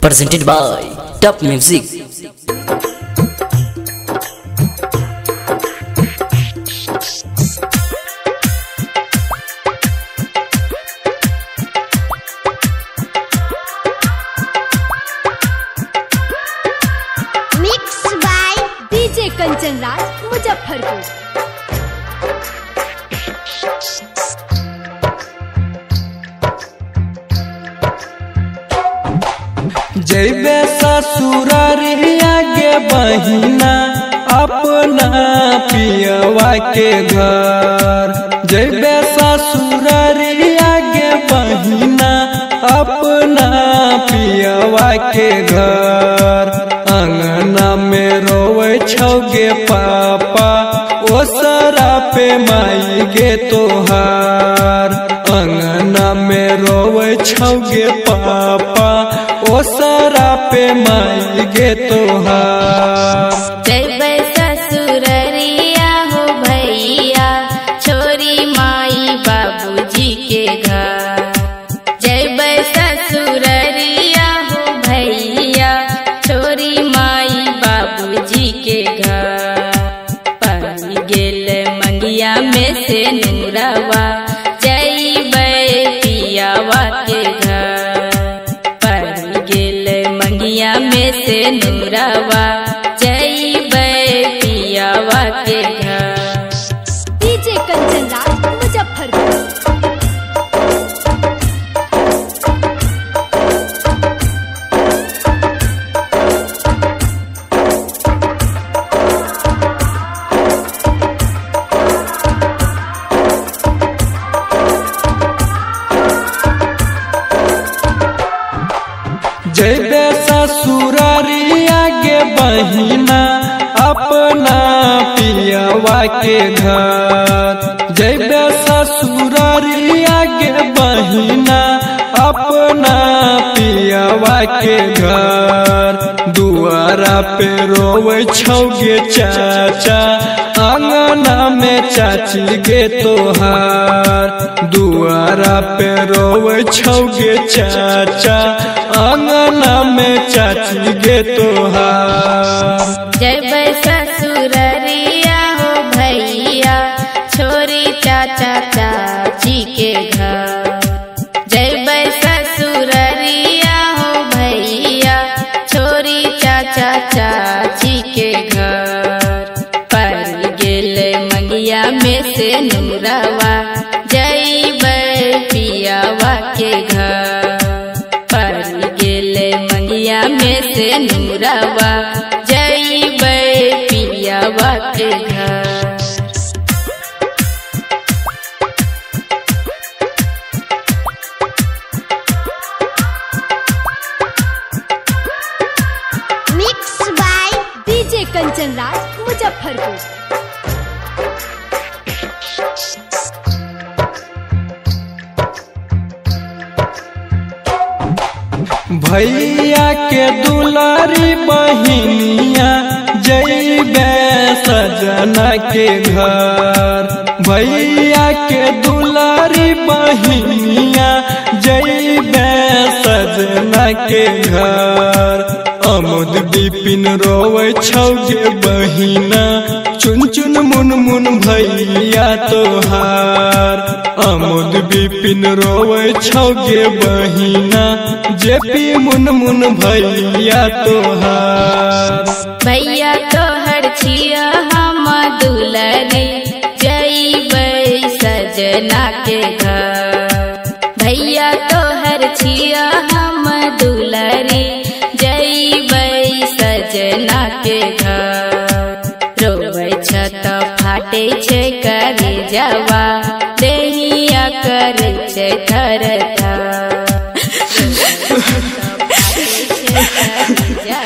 presented by Top Music. Mixed by DJ Kanchan Raj, Muzaffarpur. जैबे ससुरारिया गे बहिना अपना पियवा के घर। जैबे ससुरारिया गे बहिना अपना पियवा के घर। अंगना में रोवे छौगे पापा ओसरा पे माई गे तोहार। अंगना में रोवे छौगे पापा ओसरा पे माई गे तोहार। जैबे ससुररिया हो भैया छोरी माई बाबूजी के घर। जैबे ससुररिया हो भैया छोरी माई बाबूजी के घर। पानी गेल मंगिया में से नूरवा जैबे पियावा के घर। पानी गेल मंगिया में से नूरवा जैबे पियावा के घर। DJ Kanchan Raj, Muzaffarpur. जैबे ससुरारिया गे बहिना अपना पियवा के घर। जैबे ससुरारिया गे बहिना अपना पियवा के घर। दुआरा पे रोवे छौगे चाचा अंगना में चाची गे तोहार। दुआरा पे रोवे छौगे चाचा अंगना में चाची गे तोहार। जैबे ससुररिया हो भैया छोरी चाचा चाची के घर। जैबे ससुररिया हो भैया छोरी चाचा चाची के घर। पर गेल मंगिया में से नूरवा जैबे पियावा के घर। पर गेल मंगिया में से नूरवा जैबे पियावा के घर। Mixed by DJ Kanchan Raj, Muzaffarpur. भैया के दुलारी बहिनिया जैबे सजना के घर। भैया के दुलारी बहिनिया जैबे सजना के घर। अमुद बिपिन रोवे छौगे बहिना चुन चुन मुन मुन भैया तोहार। अमुद बिपिन रोवे छौगे बहिना जेपी मुन मुन भैया तोहार। भैया तोहर छिया हम दुलरी जैबे सजना के घर। भैया तोहर छिया हम दुलरी जैबे सजना के घर। रोवे छत फाटे छे करे जवा देहिया करे छे थर थर।